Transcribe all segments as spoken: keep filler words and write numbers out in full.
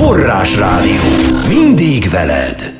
Forrás Rádió. Mindig veled.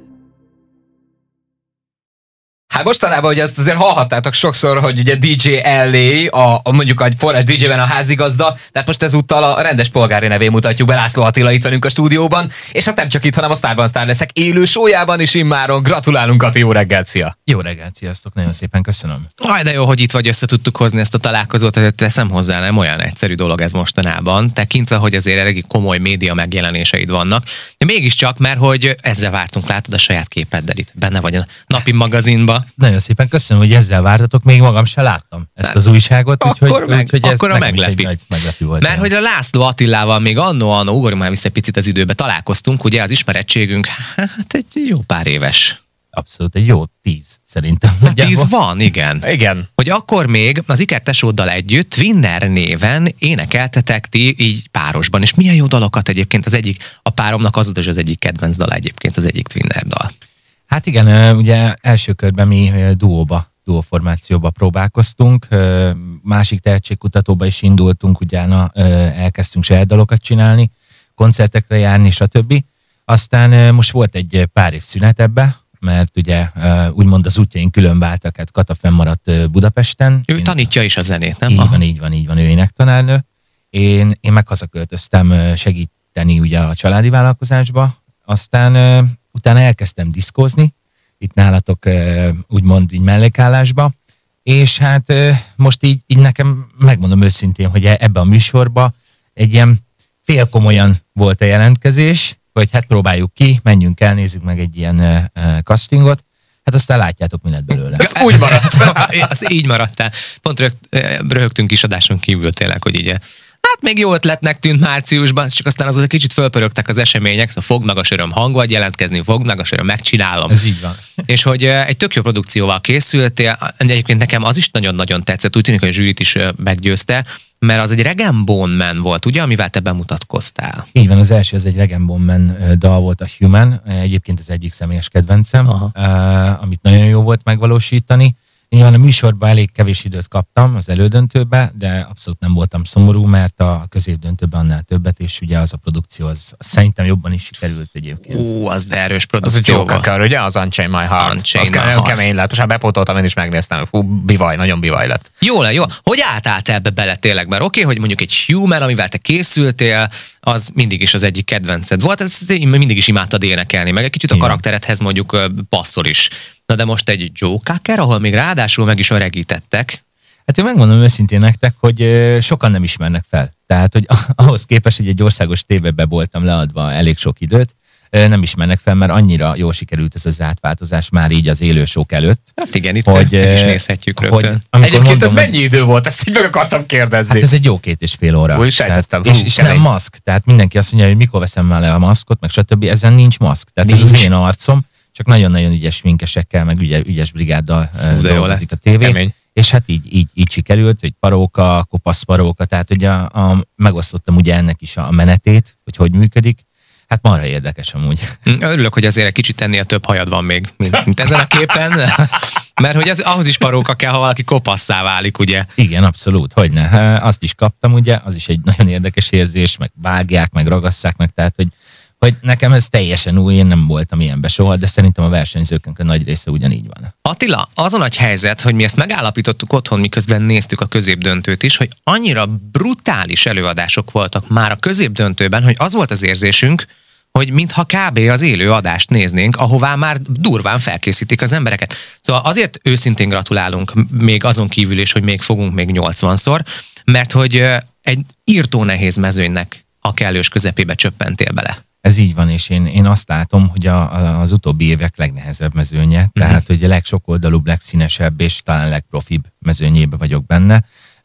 Hát mostanában, hogy ezt azért hallhattátok sokszor, hogy ugye dé dzsé el á, a, a mondjuk egy Forrás dé dzsében a házigazda, tehát most ezúttal a rendes polgári nevén mutatjuk be. László Attila itt velünk a stúdióban, és hát nem csak itt, hanem a Sztárban Sztár leszek élő showjában is immáron. Gratulálunk, Kati, jó reggelt, szia! Jó reggelt, sziasztok, nagyon szépen köszönöm. Aj, de jó, hogy itt vagy, össze tudtuk hozni ezt a találkozót, tehát teszem hozzá, nem olyan egyszerű dolog ez mostanában, tekintve, hogy azért elég komoly média megjelenéseid vannak, de mégiscsak, mert hogy ezzel vártunk, látod a saját képeddel itt, benne vagy a napi magazinba. Nagyon szépen köszönöm, hogy ezzel vártatok, még magam se láttam ezt az újságot, úgyhogy, akkor meg, úgyhogy ez akkor a meglepi. Nagy meglepő volt. Mert hogy a László Attilával még annó, annó, ugorjunk már vissza picit az időbe, találkoztunk, ugye az ismerettségünk, hát egy jó pár éves. Abszolút, egy jó tíz szerintem. Hát tíz van, igen. Igen. Hogy akkor még az Iker tesóddal együtt Winner néven énekeltetek ti így párosban, és milyen jó dalokat egyébként, az egyik, a páromnak az volt az egyik kedvenc dal egyébként, az egyik Winner dal. Hát igen, ugye első körben mi duóba, duóformációba próbálkoztunk, másik tehetségkutatóba is indultunk, utána elkezdtünk saját dalokat csinálni, koncertekre járni, stb. Aztán most volt egy pár év szünet ebbe, mert ugye úgymond az útjaink külön váltak, hát Kata fennmaradt Budapesten. Ő én, tanítja is a zenét, nem? Így van, így van, így van, ő énektanárnő. Én, én meg hazaköltöztem segíteni ugye a családi vállalkozásba, aztán utána elkezdtem diszkózni, itt nálatok úgymond így mellékállásba, és hát most így, így nekem megmondom őszintén, hogy ebbe a műsorba egy ilyen félkomolyan volt a jelentkezés, hogy hát próbáljuk ki, menjünk el, nézzük meg egy ilyen castingot, hát aztán látjátok, mi lett belőle. Ez úgy maradt. Az így maradtál. Pont rögt, röhögtünk is adáson kívül tényleg, hogy így hát még jó ötletnek tűnt márciusban, csak aztán azok egy kicsit fölpörögtek az események, szóval fogd meg a söröm hang, vagy jelentkezni, fogd meg a söröm, megcsinálom. Ez így van. És hogy egy tök jó produkcióval készültél, egyébként nekem az is nagyon-nagyon tetszett, úgy tűnik, hogy a zsűrit is meggyőzte, mert az egy Rag and Bone Man volt, ugye, amivel te bemutatkoztál. Így van, az első az egy Rag and Bone Man dal volt, a Human, egyébként az egyik személyes kedvencem, uh, amit nagyon jó volt megvalósítani. Nyilván a műsorban elég kevés időt kaptam az elődöntőbe, de abszolút nem voltam szomorú, mert a középdöntőben annál többet, és ugye az a produkció, az, az szerintem jobban is sikerült egyébként. Ó, az de erős Az produkció. a Joker, ugye? Az Unchained My Heart. Unchained Az nagyon kemény lett. Most már bepótoltam, én is megnéztem. Fú, bivaj, nagyon bivaj lett. Jó le, jó. Hogy álltál te ebbe bele tényleg? Mert oké, okay, hogy mondjuk egy Human, amivel te készültél, az mindig is az egyik kedvenced volt, ezt mindig is imádtad énekelni, meg egy kicsit a karakteredhez mondjuk passzol is. Na de most egy Joe Cocker, ahol még ráadásul meg is öregítettek. Hát én megmondom őszintén nektek, hogy sokan nem ismernek fel. Tehát, hogy ahhoz képest, hogy egy országos tévébe voltam leadva elég sok időt, nem ismernek fel, mert annyira jól sikerült ez az átváltozás már így az élősók előtt. Hát igen, itt hogy, meg is nézhetjük rögtön. Egyébként mondom, ez mennyi idő volt? Ezt így meg akartam kérdezni. Hát ez egy jó két és fél óra. Úgy sejtettem. És, és nem maszk. Tehát mindenki azt mondja, hogy mikor veszem már le a maszkot, meg stb. Ezen nincs maszk. Tehát nincs. Ez az én arcom, csak nagyon-nagyon ügyes sminkesekkel, meg ügyes, ügyes brigáddal dolgozik a tévé. Kemény. És hát így, így, így sikerült, hogy paróka, kopasz paróka, tehát ugye a, a, megosztottam ugye ennek is a menetét, hogy hogy működik. Hát marha érdekes amúgy. Örülök, hogy azért egy kicsit ennél több hajad van még, mint, mint ezen a képen. Mert hogy az, ahhoz is paróka kell, ha valaki kopasszá válik, ugye? Igen, abszolút, hogyne. Azt is kaptam, ugye, az is egy nagyon érdekes érzés, meg vágják, meg ragasszák meg, tehát, hogy, hogy nekem ez teljesen új, én nem voltam ilyenbe soha, de szerintem a versenyzőknek a nagy része ugyanígy van. Attila, az a nagy helyzet, hogy mi ezt megállapítottuk otthon, miközben néztük a középdöntőt is, hogy annyira brutális előadások voltak már a középdöntőben, hogy az volt az érzésünk, hogy mintha kb. Az élő adást néznénk, ahová már durván felkészítik az embereket. Szóval azért őszintén gratulálunk, még azon kívül is, hogy még fogunk még nyolcvanszor, mert hogy egy írtó nehéz mezőnynek a kellős közepébe csöppentél bele. Ez így van, és én, én azt látom, hogy a, a, az utóbbi évek legnehezebb mezőnye, uh-huh. tehát hogy a legsokoldalúbb, legszínesebb és talán legprofibb mezőnyébe vagyok benne.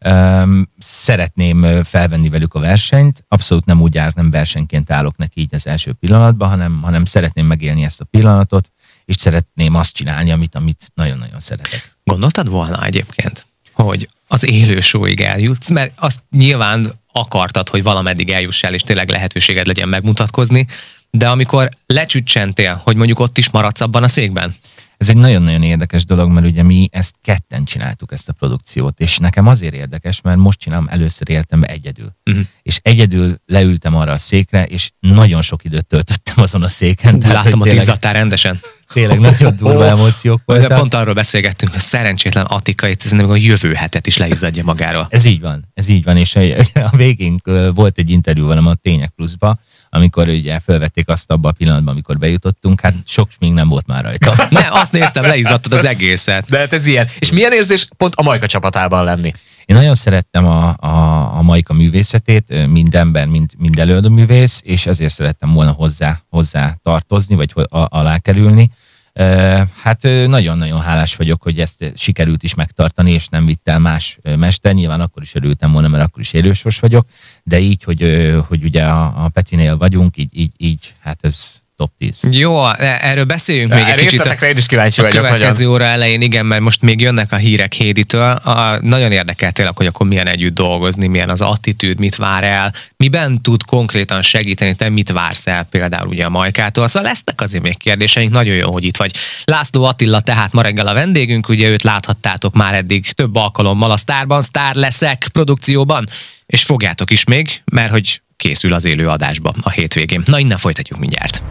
Um, szeretném felvenni velük a versenyt, abszolút nem úgy áll, nem versenyként állok neki így az első pillanatban, hanem, hanem szeretném megélni ezt a pillanatot, és szeretném azt csinálni, amit, amit nagyon-nagyon szeretek. Gondoltad volna egyébként, hogy az élő showig eljutsz, mert azt nyilván akartad, hogy valameddig eljussál, és tényleg lehetőséged legyen megmutatkozni, de amikor lecsüccsentél, hogy mondjuk ott is maradsz abban a székben? Ez egy nagyon-nagyon érdekes dolog, mert ugye mi ezt ketten csináltuk, ezt a produkciót, és nekem azért érdekes, mert most csinálom először életemben egyedül. Uh-huh. És egyedül leültem arra a székre, és nagyon sok időt töltöttem azon a széken. Tehát, Láttam, hogy izzattál rendesen. Tényleg nagyon durva emóciók voltak. De pont arról beszélgettünk, hogy szerencsétlen Attika itt ez a jövő hetet is leizzadja magáról. Ez így van, ez így van, és a végén volt egy interjú velem a Tények Pluszba, amikor ugye felvették azt abban a pillanatban, amikor bejutottunk, hát sok smink nem volt már rajta. Ne, azt néztem, leizzadtad az egészet. De hát ez ilyen. És milyen érzés pont a Majka csapatában lenni? Én nagyon szerettem a, a, a Majka művészetét, mind ember, mind, mind előadó művész, és ezért szerettem volna hozzá, hozzá tartozni, vagy alá kerülni. Hát nagyon-nagyon hálás vagyok, hogy ezt sikerült is megtartani, és nem vitt el más mester. Nyilván akkor is örültem volna, mert akkor is élősors vagyok, de így, hogy, hogy ugye a, a Petinél vagyunk, így, így, így, hát ez top tíz. Jó, erről beszéljünk de még egy kicsit. A, én is kíváncsi a vagyok. következő óra elején, igen, mert most még jönnek a hírek Héditől. A, nagyon érdekel tényleg, hogy akkor milyen együtt dolgozni, milyen az attitűd, mit vár el, miben tud konkrétan segíteni, te mit vársz el például ugye a Majkától. Szóval lesznek azért még kérdéseink, nagyon jó, hogy itt vagy. László Attila tehát ma reggel a vendégünk, ugye őt láthattátok már eddig több alkalommal a Sztárban, Sztár leszek produkcióban, és fogjátok is még, mert hogy készül az élő adásba a hétvégén. Na, innen folytatjuk mindjárt.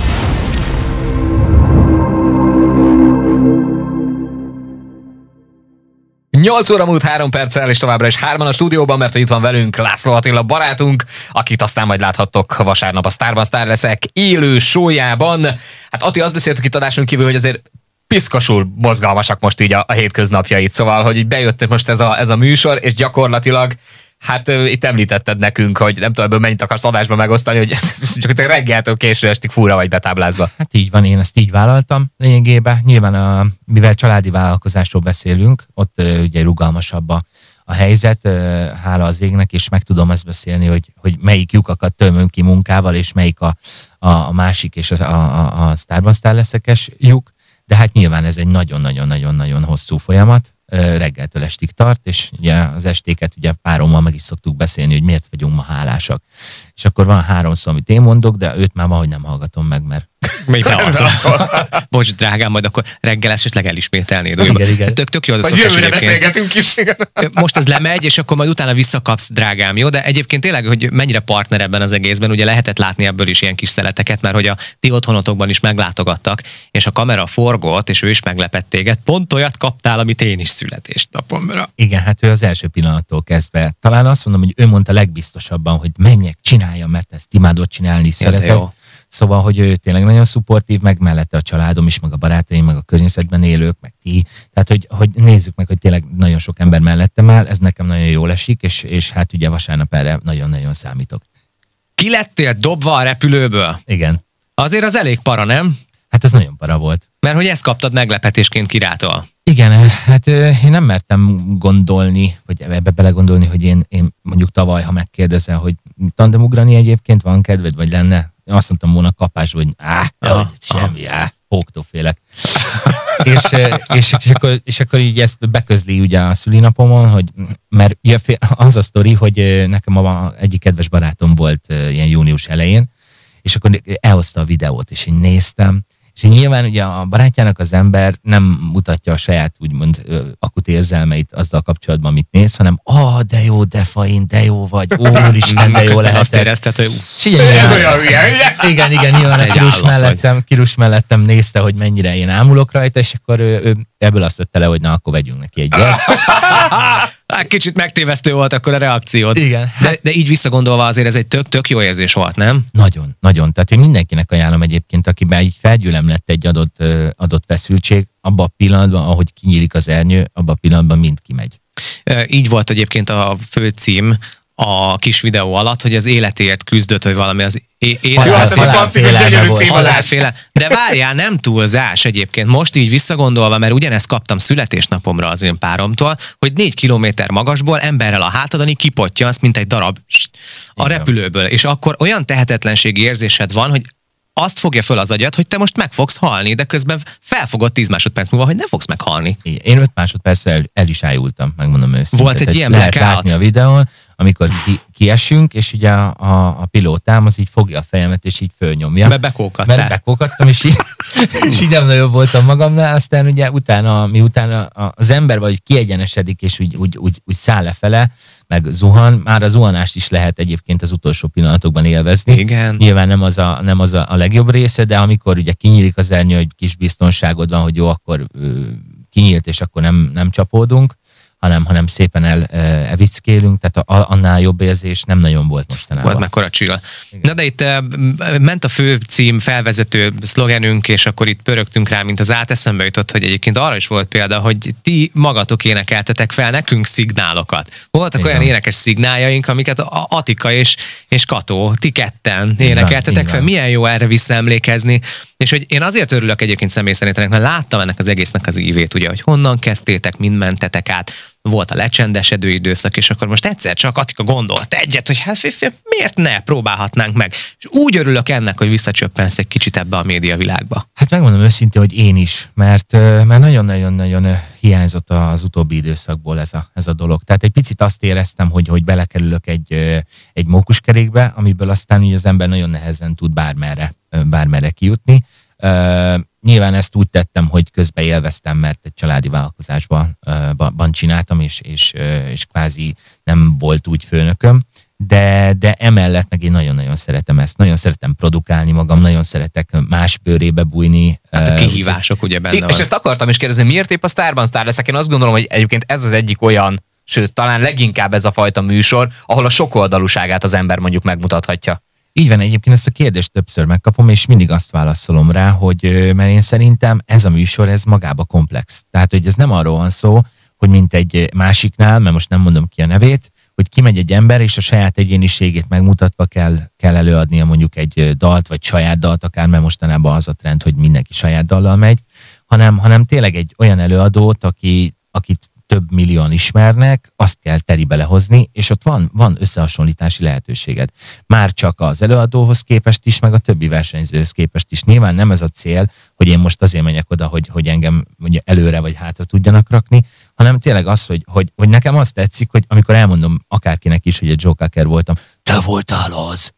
nyolc óra múlt három perccel, és továbbra is hárman a stúdióban, mert itt van velünk László Attila barátunk, akit aztán majd láthattok vasárnap a Sztárban, Sztár leszek élő show-jában. Hát Ati, azt beszéltük itt adáson kívül, hogy azért piszkosul mozgalmasak most így a, a hétköznapjait, szóval, hogy így bejött most ez a, ez a műsor, és gyakorlatilag hát uh, itt említetted nekünk, hogy nem tudom, ebből mennyit akarsz adásba megosztani, hogy csak te reggeltől késő estig fúra vagy betáblázva. Hát így van, én ezt így vállaltam lényegében. Nyilván, a, mivel családi vállalkozásról beszélünk, ott uh, ugye rugalmasabb a, a helyzet, uh, hála az égnek, és meg tudom ezt beszélni, hogy, hogy melyik lyukakat tömünk ki munkával, és melyik a, a, a másik, és a, a, a Sztárban Sztár leszekes lyuk. De hát nyilván ez egy nagyon-nagyon-nagyon-nagyon hosszú folyamat, reggeltől estig tart, és ugye az estéket ugye párommal meg is szoktuk beszélni, hogy miért vagyunk ma hálásak. És akkor van három szó, amit én mondok, de őt már valahogy nem hallgatom meg, mert... Még nem alszol. Bocs, drágám, majd akkor reggel esetleg elismételnéd. Igen, igen. Tök, tök jó az a szokás egyébként. Beszélgetünk is. Most ez lemegy, és akkor majd utána visszakapsz, drágám, jó? De egyébként tényleg, hogy mennyire partner ebben az egészben, ugye lehetett látni ebből is ilyen kis szeleteket, mert hogy a ti otthonotokban is meglátogattak, és a kamera forgott, és ő is meglepett téged. Pont olyat kaptál, amit én is születésnapomra. Igen, hát ő az első pillanattól kezdve. Talán azt mondom, hogy ő mondta legbiztosabban, hogy menjek, csináljam, mert ezt imádott csinálni, szeretek. Szóval, hogy ő tényleg nagyon szupportív, meg mellette a családom is, meg a barátaim, meg a környezetben élők, meg ti. Tehát, hogy, hogy nézzük meg, hogy tényleg nagyon sok ember mellettem áll, ez nekem nagyon jól esik, és, és hát ugye vasárnap erre nagyon-nagyon számítok. Ki lettél dobva a repülőből? Igen. Azért az elég para, nem? Hát ez nagyon para volt. Mert hogy ezt kaptad meglepetésként Kirától. Igen, hát én nem mertem gondolni, vagy ebbe belegondolni, hogy én, én mondjuk tavaly, ha megkérdezel, hogy tandemugrani egyébként van kedved, vagy lenne, azt mondtam volna kapásba, hogy áh, ah, semmi, áh, póktól félek. és, és, és, akkor, és akkor így ezt beközli ugye a szülinapomon, hogy, mert az a sztori, hogy nekem a, egyik kedves barátom volt ilyen június elején, és akkor elhozta a videót, és én néztem, és nyilván ugye a barátjának az ember nem mutatja a saját úgymond akut érzelmeit azzal kapcsolatban, amit néz, hanem ah, de jó, de fain, de jó vagy, úristen, de jó lehet. Azt érezted, hogy ez olyan hülye. Igen, igen, nyilván a Kirus mellettem, Kirus mellettem nézte, hogy mennyire én ámulok rajta, és akkor ő, ő ebből azt vette le, hogy na, akkor vegyünk neki egyet. Kicsit megtévesztő volt akkor a reakciód. Igen. De, de így visszagondolva azért ez egy tök-tök jó érzés volt, nem? Nagyon, nagyon. Tehát én mindenkinek ajánlom egyébként, akiben így felgyülem lett egy adott, adott feszültség, abban a pillanatban, ahogy kinyílik az ernyő, abban a pillanatban mind kimegy. Így volt egyébként a főcím a kis videó alatt, hogy az életéért küzdött, hogy valami az halálfélelme. De várjál, nem túlzás egyébként. Most így visszagondolva, mert ugyanezt kaptam születésnapomra az én páromtól, hogy négy kilométer magasból emberrel a hátadon kipottyansz, mint egy darab a repülőből. És akkor olyan tehetetlenségi érzésed van, hogy azt fogja föl az agyad, hogy te most meg fogsz halni, de közben felfogod tíz másodperc múlva, hogy nem fogsz meghalni. Én öt másodperccel el, el is ájultam, megmondom őszintén. Volt egy ilyen lehet látni a videón, amikor ki, kiesünk, és ugye a, a, a pilótám az így fogja a fejemet, és így fölnyomja. Mert bekókattál. Mert bekókattam, és így, és így nem nagyobb voltam magamnál, aztán ugye utána, miután az ember vagy kiegyenesedik, és úgy, úgy, úgy, úgy száll lefele, meg zuhan, már a zuhanást is lehet egyébként az utolsó pillanatokban élvezni. Igen. Nyilván nem az a, nem az a, a legjobb része, de amikor ugye kinyílik az ernyő, hogy kis biztonságod van, hogy jó, akkor ö, kinyílt, és akkor nem, nem csapódunk, hanem, hanem szépen el, evickélünk, tehát a, annál jobb érzés nem nagyon volt mostanában. Volt mekkora chill. Na de itt uh, ment a fő cím, felvezető szlogenünk, és akkor itt pörögtünk rá, mint az át eszembe jutott, hogy egyébként arra is volt példa, hogy ti magatok énekeltetek fel nekünk szignálokat. Voltak igen. olyan énekes szignáljaink, amiket a Atika és, és Kató, ti ketten énekeltetek igen, fel. Milyen jó erre visszaemlékezni. És hogy én azért örülök egyébként személy szerint, mert láttam ennek az egésznek az ívét, ugye, hogy honnan kezdtétek, mind mentetek át, volt a lecsendesedő időszak, és akkor most egyszer csak Atika gondolt egyet, hogy hát miért ne próbálhatnánk meg. És úgy örülök ennek, hogy visszacsöppensz egy kicsit ebbe a médiavilágba. Hát megmondom őszintén, hogy én is, mert, mert nagyon-nagyon-nagyon hiányzott az utóbbi időszakból ez a, ez a dolog. Tehát egy picit azt éreztem, hogy, hogy belekerülök egy, egy mókuskerékbe, amiből aztán így az ember nagyon nehezen tud bármerre, bármerre kijutni. Uh, nyilván ezt úgy tettem, hogy közben élveztem, mert egy családi vállalkozásban uh, csináltam, és, és, uh, és kvázi nem volt úgy főnököm, de, de emellett meg én nagyon-nagyon szeretem ezt. Nagyon szeretem produkálni magam, nagyon szeretek más bőrébe bújni. Hát a kihívások ugye benne van. És ezt akartam is kérdezni, miért épp a Sztárban sztár leszek? Én azt gondolom, hogy egyébként ez az egyik olyan, sőt, talán leginkább ez a fajta műsor, ahol a sokoldalúságát az ember mondjuk megmutathatja. Így van, egyébként ezt a kérdést többször megkapom, és mindig azt válaszolom rá, hogy mert én szerintem ez a műsor, ez magába komplex. Tehát, hogy ez nem arról van szó, hogy mint egy másiknál, mert most nem mondom ki a nevét, hogy kimegy egy ember, és a saját egyéniségét megmutatva kell, kell előadnia mondjuk egy dalt, vagy saját dalt akár, mert mostanában az a trend, hogy mindenki saját dallal megy, hanem, hanem tényleg egy olyan előadót, aki, akit több millióan ismernek, azt kell teribe lehozni, és ott van, van összehasonlítási lehetőséged. Már csak az előadóhoz képest is, meg a többi versenyzőhöz képest is. Nyilván nem ez a cél, hogy én most azért menjek oda, hogy, hogy engem ugye előre vagy hátra tudjanak rakni, hanem tényleg az, hogy, hogy, hogy nekem azt tetszik, hogy amikor elmondom akárkinek is, hogy egy Joker voltam, te voltál az.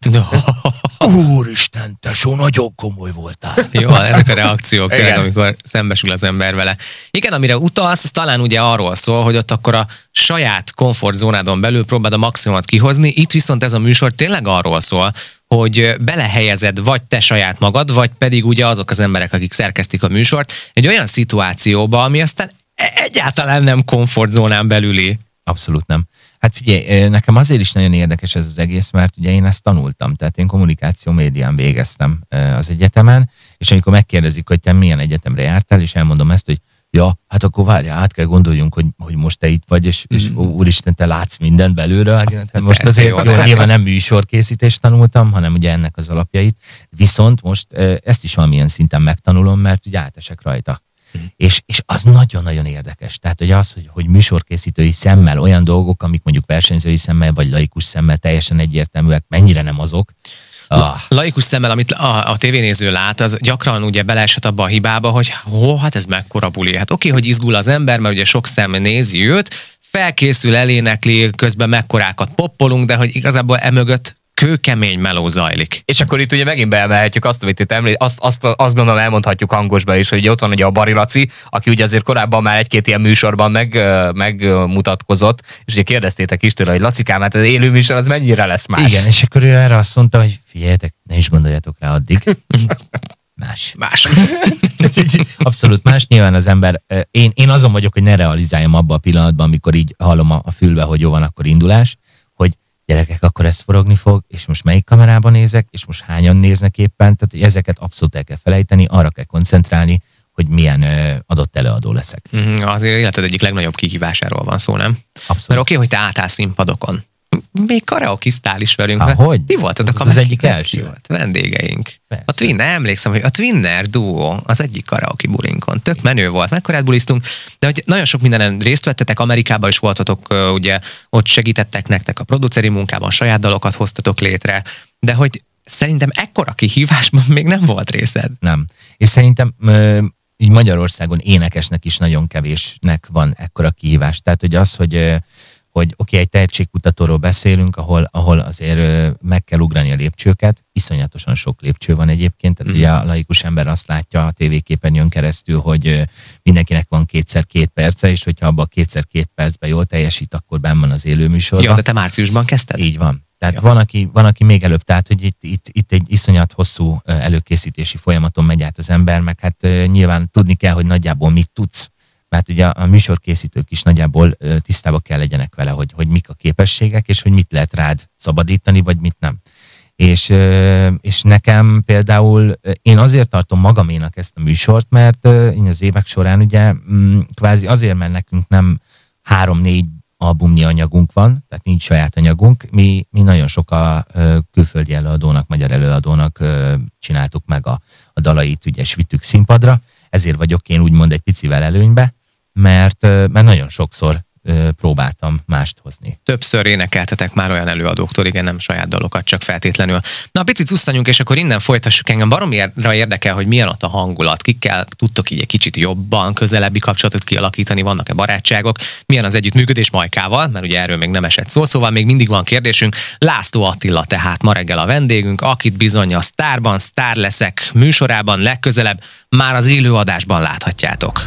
Úristen, tesó, nagyon komoly voltál. Jó, ezek a reakciók tényleg, amikor szembesül az ember vele. Igen, amire utalsz, az talán ugye arról szól, hogy ott akkor a saját komfortzónádon belül próbáld a maximumot kihozni, itt viszont ez a műsor tényleg arról szól, hogy belehelyezed vagy te saját magad, vagy pedig ugye azok az emberek, akik szerkesztik a műsort, egy olyan szituációba, ami aztán egyáltalán nem komfortzónán belüli. Abszolút nem. Hát figyelj, nekem azért is nagyon érdekes ez az egész, mert ugye én ezt tanultam, tehát én kommunikáció médián végeztem az egyetemen, és amikor megkérdezik, hogy te milyen egyetemre jártál, és elmondom ezt, hogy ja, hát akkor várja, át kell gondoljunk, hogy, hogy most te itt vagy, és, és úristen, te látsz mindent belőle. Hát most persze, azért jó, nyilván nem műsorkészítést tanultam, hanem ugye ennek az alapjait. Viszont most ezt is valamilyen szinten megtanulom, mert ugye átesek rajta. Mm. És, és az nagyon-nagyon érdekes. Tehát, hogy az, hogy, hogy műsorkészítői szemmel olyan dolgok, amik mondjuk versenyzői szemmel, vagy laikus szemmel teljesen egyértelműek, mennyire nem azok. Ah. Laikus szemmel, amit a, a tévénéző lát, az gyakran ugye beleesett abba a hibába, hogy ó, hát ez mekkora buli. Hát oké, hogy izgul az ember, mert ugye sok szem nézi őt, felkészül, elénekli, közben mekkorákat poppolunk, de hogy igazából emögött kőkemény meló zajlik. És akkor itt ugye megint beemelhetjük azt, amit itt említ, azt, azt, azt gondolom elmondhatjuk hangosba is, hogy ott van ugye a Bari Laci, aki ugye azért korábban már egy-két ilyen műsorban meg, megmutatkozott, és ugye kérdeztétek is tőle, hogy Lacikám, hát az élő műsor az mennyire lesz más? Igen, és akkor ő erre azt mondta, hogy figyeljetek, ne is gondoljatok rá addig. Más. Más. Abszolút más. Nyilván az ember, én, én azon vagyok, hogy ne realizáljam abban a pillanatban, amikor így hallom a, a fülbe, hogy jó van, akkor indulás, hogy gyerekek, akkor ez forogni fog, és most melyik kamerában nézek, és most hányan néznek éppen, tehát hogy ezeket abszolút el kell felejteni, arra kell koncentrálni, hogy milyen ö, adott előadó leszek. Mm, azért életed egyik legnagyobb kihívásáról van szó, nem? Abszolút. Mert oké, hogy te álltál színpadokon. Még karaoke-ztál is velünk. Há, hogy? Ti voltatok az, az egyik első. Volt. Vendégeink. Persze. A Twinner, emlékszem, hogy a Twinner duó az egyik karaoke bulinkon. Tök menő volt, mekkorát buliztunk, de hogy nagyon sok mindenen részt vettetek, Amerikában is voltatok, ugye ott segítettek nektek a produceri munkában, saját dalokat hoztatok létre, de hogy szerintem ekkora kihívásban még nem volt részed. Nem. És szerintem ö, így Magyarországon énekesnek is nagyon kevésnek van ekkora kihívás. Tehát, hogy az, hogy ö, hogy oké, okay, egy tehetségkutatóról beszélünk, ahol, ahol azért meg kell ugrani a lépcsőket. Iszonyatosan sok lépcső van egyébként, tehát mm. ugye a laikus ember azt látja a tévéképernyőn keresztül, hogy mindenkinek van kétszer két perce, és hogyha abban a kétszer két percben jól teljesít, akkor benn van az élőműsorban. Jó, de te márciusban kezdted? Így van. Tehát van aki, van, aki még előbb, tehát hogy itt, itt, itt egy iszonyat hosszú előkészítési folyamaton megy át az ember, meg hát nyilván tudni kell, hogy nagyjából mit tudsz. Mert ugye a műsorkészítők is nagyjából tisztába kell legyenek vele, hogy, hogy mik a képességek, és hogy mit lehet rád szabadítani, vagy mit nem. És, és nekem például, én azért tartom magaménak ezt a műsort, mert én az évek során ugye kvázi azért, mert nekünk nem három-négy albumnyi anyagunk van, tehát nincs saját anyagunk, mi, mi nagyon sok a külföldi előadónak, magyar előadónak csináltuk meg a, a dalait, ugye, és vittük színpadra, ezért vagyok én úgymond egy picivel előnybe, mert, mert nagyon sokszor próbáltam mást hozni. Többször énekeltetek már olyan előadóktól, igen, nem saját dalokat, csak feltétlenül. Na, picit szusszanjunk, és akkor innen folytassuk. Engem baromira érdekel, hogy milyen ott a hangulat, kikkel tudtok így egy kicsit jobban, közelebbi kapcsolatot kialakítani, vannak-e barátságok, milyen az együttműködés Majkával, mert ugye erről még nem esett szó, szóval még mindig van kérdésünk. László Attila tehát ma reggel a vendégünk, akit bizony a Sztárban, Sztár leszek műsorában legközelebb már az élőadásban láthatjátok.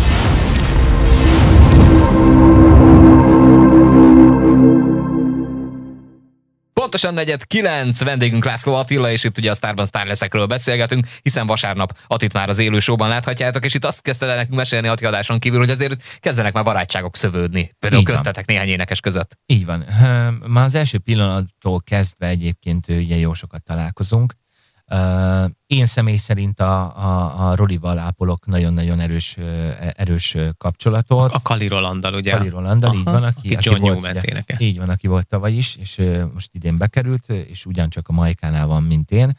Pontosan negyed kilenc, vendégünk László Attila, és itt ugye a Sztárban Sztár leszekről beszélgetünk, hiszen vasárnap Attit már az élő showban láthatjátok, és itt azt kezdte el nekünk mesélni Atti adáson kívül, hogy azért kezdenek már barátságok szövődni, például köztetek néhány énekes között. Így van. Már az első pillanattól kezdve egyébként ugye jó sokat találkozunk. Én személy szerint a, a, a Rolival ápolok nagyon-nagyon erős, erős kapcsolatot. A Kali Rolanddal, ugye? Kali Rolanddal, így van, aki, aki, aki volt, ugye, így van, aki volt tavaly is, és most idén bekerült, és ugyancsak a Majkánál van, mint én.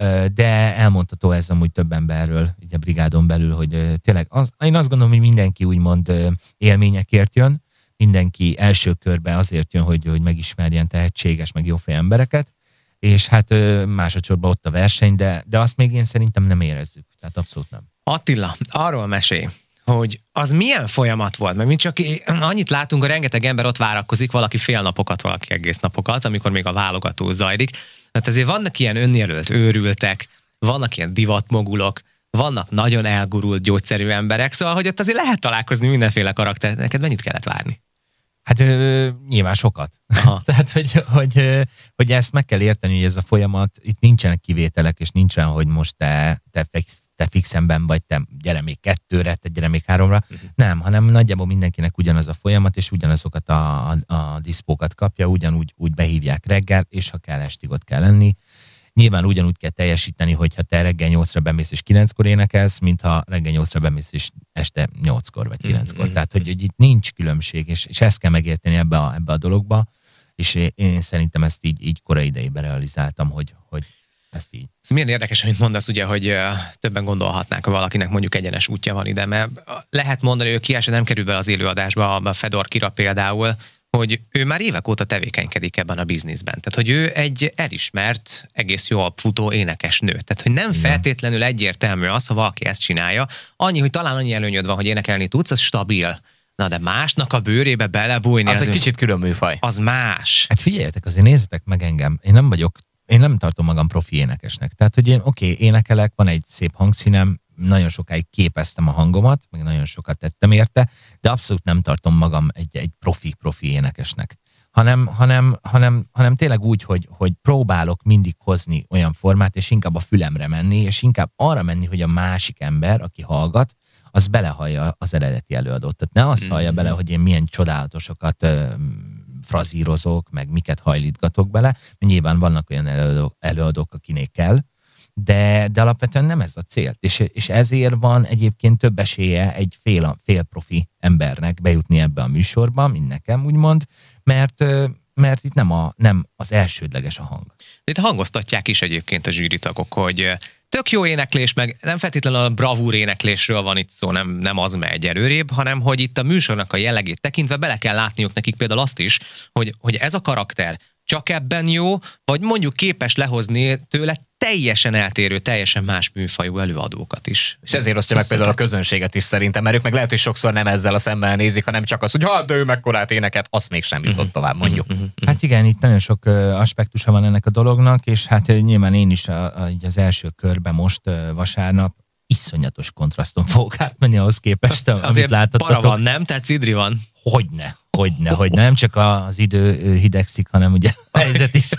De elmondható ez amúgy több emberről, ugye a brigádon belül, hogy tényleg, az, én azt gondolom, hogy mindenki úgymond élményekért jön, mindenki első körben azért jön, hogy, hogy megismerjen tehetséges, meg jófej embereket, és hát másodszorban ott a verseny, de, de azt még én szerintem nem érezzük. Tehát abszolút nem. Attila, arról mesélj, hogy az milyen folyamat volt, mert mi csak annyit látunk, hogy rengeteg ember ott várakozik, valaki fél napokat, valaki egész napokat, amikor még a válogató zajlik. Hát ezért vannak ilyen önjelölt őrültek, vannak ilyen divatmogulok, vannak nagyon elgurult gyógyszerű emberek, szóval hogy ott azért lehet találkozni mindenféle karakteret. Neked mennyit kellett várni? Hát ö, nyilván sokat. Tehát, hogy, hogy, hogy ezt meg kell érteni, hogy ez a folyamat, itt nincsenek kivételek, és nincsen, hogy most te, te, te fixenben vagy, te gyere még kettőre, te gyere még háromra. Uh-huh. Nem, hanem nagyjából mindenkinek ugyanaz a folyamat, és ugyanazokat a, a, a diszpókat kapja, ugyanúgy úgy behívják reggel, és ha kell, estig ott kell lenni. Nyilván ugyanúgy kell teljesíteni, hogyha te reggel nyolcra bemész és kilenckor énekelsz, mintha reggel nyolcra bemész és este nyolckor vagy kilenckor. Mm-hmm. Tehát, hogy, hogy itt nincs különbség, és, és ezt kell megérteni ebbe a, ebbe a dologba, és én, én szerintem ezt így, így korai idejében realizáltam, hogy, hogy ezt így. Ez milyen érdekes, amit mondasz, ugye, hogy uh, többen gondolhatnák, hogy valakinek mondjuk egyenes útja van ide, mert lehet mondani, hogy ki el sem nem kerül be az élőadásba, a Fedor Kira például, hogy ő már évek óta tevékenykedik ebben a bizniszben. Tehát, hogy ő egy elismert, egész jól futó énekes nő. Tehát, hogy nem feltétlenül egyértelmű az, ha valaki ezt csinálja. Annyi, hogy talán annyi előnyöd van, hogy énekelni tudsz, az stabil. Na, de másnak a bőrébe belebújni, az, az egy kicsit külön műfaj. Az más. Hát figyeljetek, azért nézzetek meg engem. Én nem vagyok, én nem tartom magam profi énekesnek. Tehát, hogy én oké, okay, énekelek, van egy szép hangszínem, nagyon sokáig képeztem a hangomat, meg nagyon sokat tettem érte, de abszolút nem tartom magam egy, egy profi-profi énekesnek. Hanem, hanem, hanem, hanem tényleg úgy, hogy, hogy próbálok mindig hozni olyan formát, és inkább a fülemre menni, és inkább arra menni, hogy a másik ember, aki hallgat, az belehallja az eredeti előadót. Tehát ne azt hallja bele, hogy én milyen csodálatosokat ö, frazírozok, meg miket hajlítgatok bele, mert nyilván vannak olyan előadók, előadók akinél kell, De, de alapvetően nem ez a cél. És, és ezért van egyébként több esélye egy fél, fél profi embernek bejutni ebbe a műsorba, mint nekem úgymond, mert, mert itt nem, a, nem az elsődleges a hang. Itt hangoztatják is egyébként a zsűritagok, hogy tök jó éneklés, meg nem feltétlenül a bravúr éneklésről van itt szó, nem, nem az megy előrébb, hanem hogy itt a műsornak a jellegét tekintve bele kell látniuk nekik például azt is, hogy, hogy ez a karakter csak ebben jó, vagy mondjuk képes lehozni tőle teljesen eltérő, teljesen más műfajú előadókat is. És ezért osztja meg például a közönséget is szerintem, mert ők meg lehet, hogy sokszor nem ezzel a szemmel nézik, hanem csak az, hogy ha, de ő mekkorát énekelt, azt mégsem jutott tovább, mondjuk. Hát igen, itt nagyon sok uh, aspektusa van ennek a dolognak, és hát uh, nyilván én is a, a, az első körben most uh, vasárnap iszonyatos kontraszton fogok átmenni ahhoz képest, amit azért láttatok. para van, nem? Tehát cidri van. Hogyne, hogyne, hogyne. Nem csak az idő hidegszik, hanem ugye a helyzet is.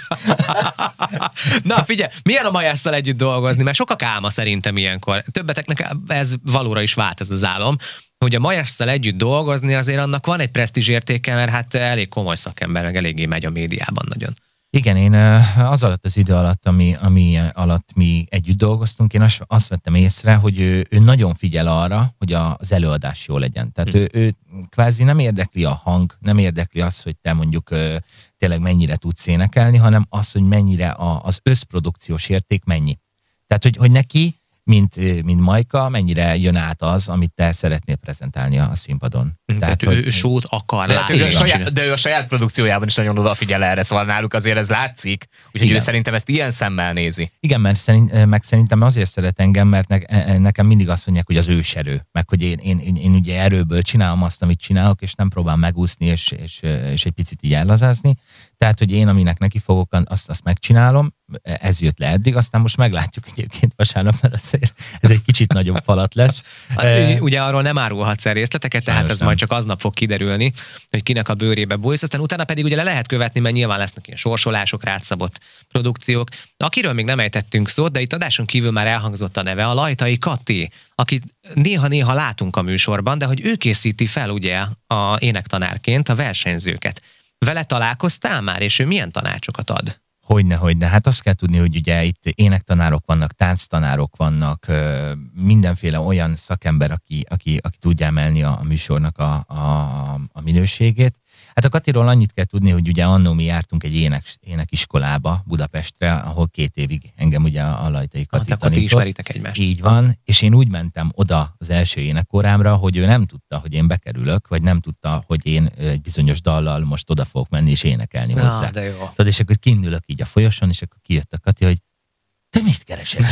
Na figyelj, milyen a Majasszal együtt dolgozni? Mert sokak álma szerintem ilyenkor. Többeteknek ez valóra is vált ez az álom, hogy a Majasszal együtt dolgozni azért annak van egy presztízs értéke, mert hát elég komoly szakember, meg eléggé megy a médiában nagyon. Igen, én az alatt az idő alatt, ami, ami alatt mi együtt dolgoztunk, én azt, azt vettem észre, hogy ő, ő nagyon figyel arra, hogy az előadás jó legyen. Tehát hm. ő, ő kvázi nem érdekli a hang, nem érdekli az, hogy te mondjuk tényleg mennyire tudsz énekelni, hanem az, hogy mennyire a, az összprodukciós érték mennyi. Tehát, hogy, hogy neki, mint, mint Majka, mennyire jön át az, amit te szeretnél prezentálni a színpadon. Tehát, Tehát ő sót akar de, látni. Ő a saját, de ő a saját produkciójában is nagyon odafigyel erre, szóval náluk azért ez látszik, úgyhogy igen. ő szerintem ezt ilyen szemmel nézi. Igen, mert szerint, meg szerintem azért szeret engem, mert ne, nekem mindig azt mondják, hogy az őserő, meg hogy én, én, én, én ugye erőből csinálom azt, amit csinálok, és nem próbálom megúszni, és, és, és egy picit így ellazázni. Tehát, hogy én, aminek neki fogok, azt, azt megcsinálom, ez jött le eddig, aztán most meglátjuk egyébként vasárnap, mert azért ez egy kicsit nagyobb falat lesz. Ugye arról nem árulhatsz el részleteket, tehát ez majd csak aznap fog kiderülni, hogy kinek a bőrébe bújsz, aztán utána pedig ugye le lehet követni, mert nyilván lesznek ilyen sorsolások, rátszabott produkciók. Akiről még nem ejtettünk szót, de itt adáson kívül már elhangzott a neve, a Lajtai Kati, akit néha-néha látunk a műsorban, de hogy ő készíti fel ugye a énektanárként a versenyzőket. Vele találkoztál már, és ő milyen tanácsokat ad? Hogyne, hogyne. Hát azt kell tudni, hogy ugye itt énektanárok vannak, tánctanárok vannak, mindenféle olyan szakember, aki, aki, aki tudja emelni a, a műsornak a, a, a minőségét. Hát a Katiról annyit kell tudni, hogy ugye annó mi jártunk egy ének, énekiskolába Budapestre, ahol két évig engem ugye a Lajtai Kati hát, tanított. Ti ismeritek egymást. Így van, és én úgy mentem oda az első énekórámra, hogy ő nem tudta, hogy én bekerülök, vagy nem tudta, hogy én egy bizonyos dallal most oda fogok menni és énekelni Na, hozzá. de jó. Tudod, és akkor kiindulok így a folyoson, és akkor kijött a Kati, hogy te mit keresel?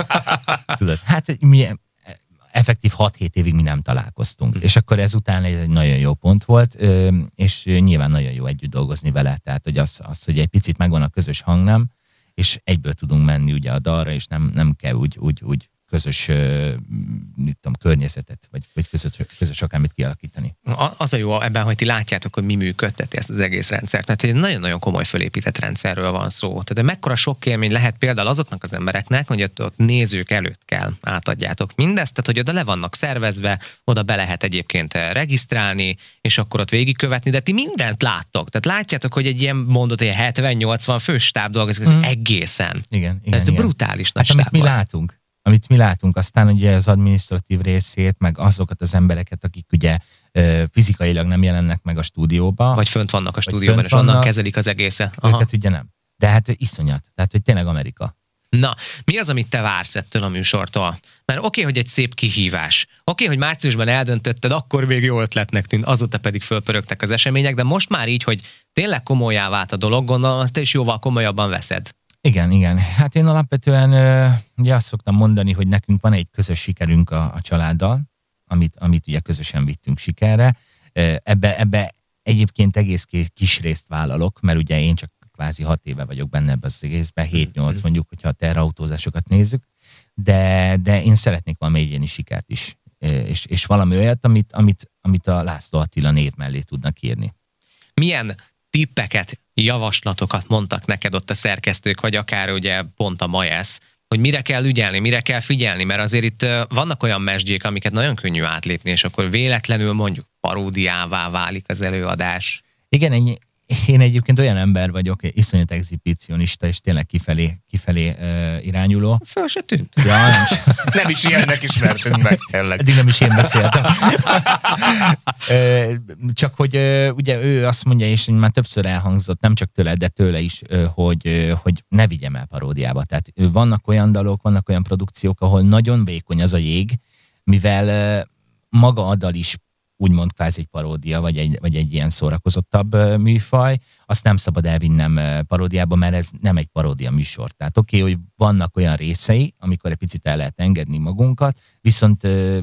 Tudod, hát mi effektív hat-hét évig mi nem találkoztunk. Mm. És akkor ezután egy nagyon jó pont volt, és nyilván nagyon jó együtt dolgozni vele. Tehát, hogy az, az hogy egy picit megvan a közös hangnám, és egyből tudunk menni ugye a dalra, és nem, nem kell úgy, úgy, úgy közös mit tudom, környezetet, vagy, vagy közös, közös akármit kialakítani. Az a jó ebben, hogy ti látjátok, hogy mi működteti ezt az egész rendszert, mert egy nagyon-nagyon komoly fölépített rendszerről van szó. Tehát mekkora sok élmény lehet például azoknak az embereknek, hogy ott, ott nézők előtt kell átadjátok mindezt, tehát hogy oda le vannak szervezve, oda be lehet egyébként regisztrálni, és akkor ott végigkövetni, de ti mindent láttok. Tehát látjátok, hogy egy ilyen mondott, hogy hetven-nyolcvan fős stáb dolgozik, ez mm. egészen. Igen, igen, tehát igen. brutális nagy hát, amit mi stáb. látunk. Amit mi látunk, aztán ugye az adminisztratív részét, meg azokat az embereket, akik ugye fizikailag nem jelennek meg a stúdióba. Vagy fönt vannak a stúdióban, és onnan kezelik az egészet. Aha. Őket ugye nem. De hát iszonyat. Tehát, hogy tényleg Amerika. Na, mi az, amit te vársz ettől a műsortól? Mert oké, okay, hogy egy szép kihívás. Oké, okay, hogy márciusban eldöntötted, akkor még jó ötletnek tűnt, azóta pedig fölpörögtek az események, de most már így, hogy tényleg komolyá vált a dolog, gondolom, azt te is jóval komolyabban veszed. Igen, igen. Hát én alapvetően ugye azt szoktam mondani, hogy nekünk van egy közös sikerünk a, a családdal, amit, amit ugye közösen vittünk sikerre. Ebbe, ebbe egyébként egész kis részt vállalok, mert ugye én csak kvázi hat éve vagyok benne ebbe az egészben, hét-nyolc mondjuk, hogyha a terrautózásokat nézzük, de, de én szeretnék valami egyéni sikert is, és, és valami olyat, amit, amit, amit a László Attila név mellé tudnak írni. Milyen tippeket, javaslatokat mondtak neked ott a szerkesztők, vagy akár ugye pont a Majász, hogy mire kell ügyelni, mire kell figyelni, mert azért itt vannak olyan mesdjék, amiket nagyon könnyű átlépni, és akkor véletlenül mondjuk paródiává válik az előadás. Igen, ennyi. Én egyébként olyan ember vagyok, iszonyat exhibicionista, és tényleg kifelé, kifelé uh, irányuló. Föl se tűnt. Ja, nem, nem is ilyennek ismertünk meg, tényleg. Eddig nem is én beszéltem. Csak hogy ugye ő azt mondja, és már többször elhangzott, nem csak tőle, de tőle is, hogy, hogy ne vigyem el paródiába. Tehát vannak olyan dalok, vannak olyan produkciók, ahol nagyon vékony az a jég, mivel maga a dal is úgymond kvázi egy paródia, vagy egy, vagy egy ilyen szórakozottabb műfaj, azt nem szabad elvinnem paródiába, mert ez nem egy paródia műsor. Tehát oké, okay, hogy vannak olyan részei, amikor egy picit el lehet engedni magunkat, viszont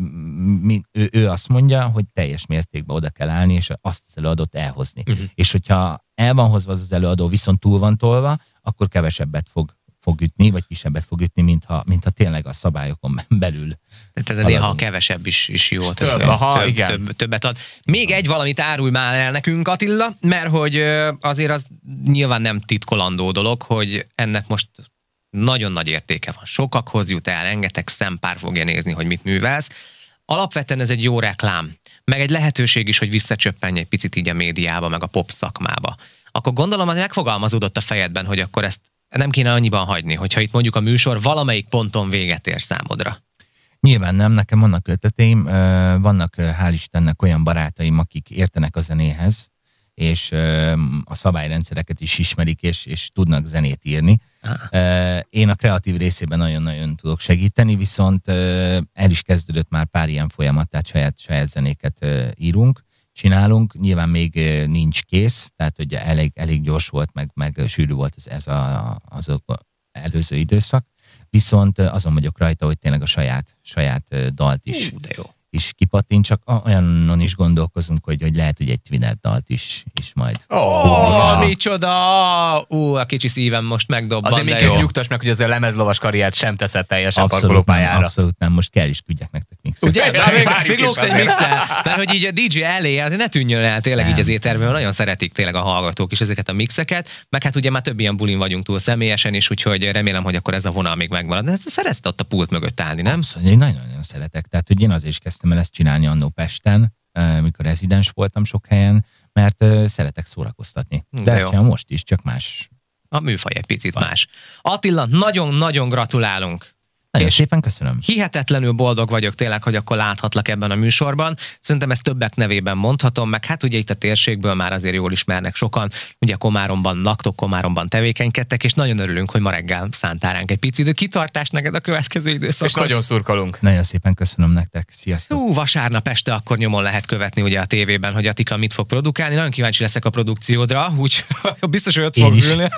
mi, ő, ő azt mondja, hogy teljes mértékben oda kell állni, és azt az előadót elhozni. Uh-huh. És hogyha el van hozva az az előadó, viszont túl van tolva, akkor kevesebbet fog fog ütni, vagy kisebbet fog ütni, mintha, mintha tényleg a szabályokon belül. Tehát ez néha a kevesebb is, is jó. Több, tehát, aha, több, igen. Több, többet ad. Még egy valamit árulj már el nekünk, Attila, mert hogy azért az nyilván nem titkolandó dolog, hogy ennek most nagyon nagy értéke van. Sokakhoz jut el, rengeteg szempár fogja nézni, hogy mit művelsz. Alapvetően ez egy jó reklám, meg egy lehetőség is, hogy visszacsöppenj egy picit így a médiába, meg a pop szakmába. Akkor gondolom, az megfogalmazódott a fejedben, hogy akkor ezt nem kéne annyiban hagyni, hogyha itt mondjuk a műsor valamelyik ponton véget ér számodra. Nyilván nem, nekem vannak ötleteim, vannak hál' Istennek olyan barátaim, akik értenek a zenéhez, és a szabályrendszereket is ismerik, és, és tudnak zenét írni. Aha. Én a kreatív részében nagyon-nagyon tudok segíteni, viszont el is kezdődött már pár ilyen folyamat, tehát saját, saját zenéket írunk, csinálunk, nyilván még nincs kész, tehát ugye elég, elég gyors volt, meg, meg sűrű volt ez, ez a, az előző időszak, viszont azon vagyok rajta, hogy tényleg a saját, saját dalt is, Hú, de jó. is kipattint, csak olyanon is gondolkozunk, hogy, hogy lehet, hogy egy Twinner dalt is, is majd. Ó, oh, micsoda! Ú, a kicsi szívem most megdobban, azért de minket jó. nyugtass meg, hogy az a lemezlovas karriert sem teszed teljesen Abszolút nem, parkolópályára. abszolút nem, most kell is küldjek nektek mixet. Ugye? Ja, még várjuk még is lóksz egy azért. mixel. Mert hogy így a dé dzsé elé, azért ne tűnjön el tényleg Nem. így az éterben, mert nagyon szeretik tényleg a hallgatók is ezeket a mixeket, meg hát ugye már több ilyen bulin vagyunk túl személyesen is, úgyhogy remélem, hogy akkor ez a vonal még megmarad. De szeretsz ott a pult mögött állni, nem? Abszolút, én nagyon-nagyon szeretek. Tehát, hogy én azért is kezdtem el ezt csinálni annó Pesten, mikor rezidens voltam sok helyen, mert szeretek szórakoztatni. De, De ezt jó. csinálom most is, csak más. A műfaj egy picit más. Attila, nagyon-nagyon gratulálunk. Nagyon És szépen köszönöm. hihetetlenül boldog vagyok tényleg, hogy akkor láthatlak ebben a műsorban. Szerintem ezt többek nevében mondhatom, meg hát ugye itt a térségből már azért jól ismernek sokan. Ugye Komáromban laktok, Komáromban tevékenykedtek, és nagyon örülünk, hogy ma reggel szántál ránk egy pici idő. Kitartást neked a következő És időszakon. nagyon szurkolunk. Nagyon szépen köszönöm nektek. Sziasztok! Hú, vasárnap este akkor nyomon lehet követni ugye a tévében, hogy Attika mit fog produkálni. Nagyon kíváncsi leszek a produkciódra, úgy biztos, hogy ott Én fog is. ülni.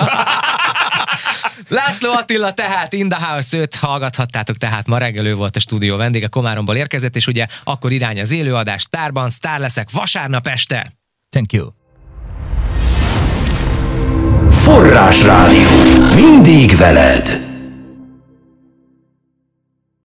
László Attila tehát, In the House, őt hallgathattátok, tehát ma reggel ő volt a stúdió vendége, Komáromból érkezett, és ugye akkor irány az élőadás, Sztárban, sztár leszek, vasárnap este. Thank you! Forrásrádió. Mindig veled.